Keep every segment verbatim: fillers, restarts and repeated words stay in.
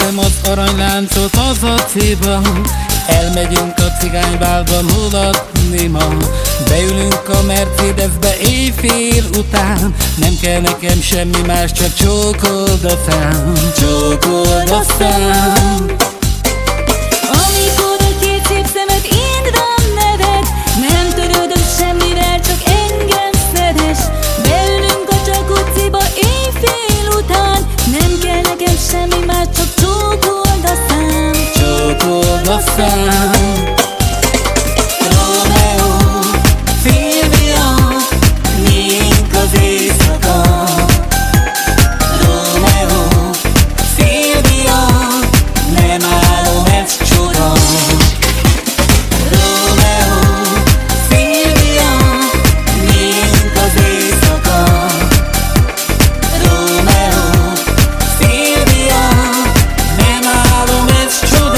Leteszem az aranyláncot az acéba, elmegyünk a cigánybálba mulatni ma. Beülünk a Mercedesbe éjfél után, nem kell nekem semmi más, csak csókold a szám, csókold a szám. Amikor a két szép szemed én rám nevet, nem törődöm semmivel, csak engem szeres. Beülünk a jacuzziba éjfél után, nem kell nekem semmi más, csak csókold a szám, csókold a szám. Rómeó, Szilvia, miénk az éjszaka. Rómeó, Szilvia, nem álom, ez csoda. Rómeó, Szilvia, miénk az éjszaka. Rómeó, Szilvia, nem álom, ez csoda.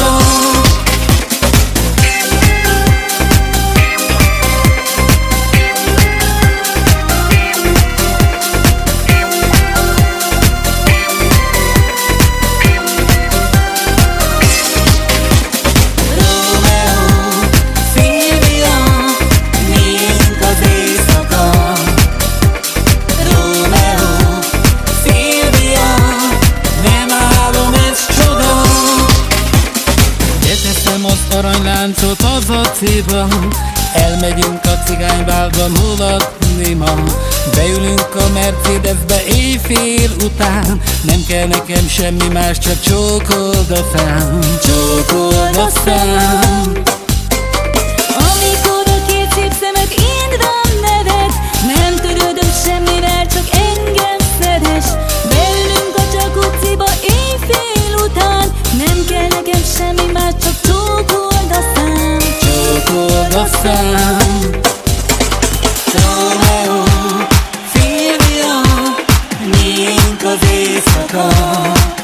Az aranyláncot az acéba, elmegyünk a cigánybálba mulatni ma. Beülünk a Mercedesbe éjfél után, nem kell nekem semmi más, csak csókold a szám, csókold a szám. Amikor a két szép szemed én rám nevet, nem törődöm semmivel, csak engem szeres. Beülünk a jacuzziba éjfél után, nem kell nekem semmi más, csak csókold a szám, csókold a szám. Rómeó, Szilvia, miénk az éjszaka.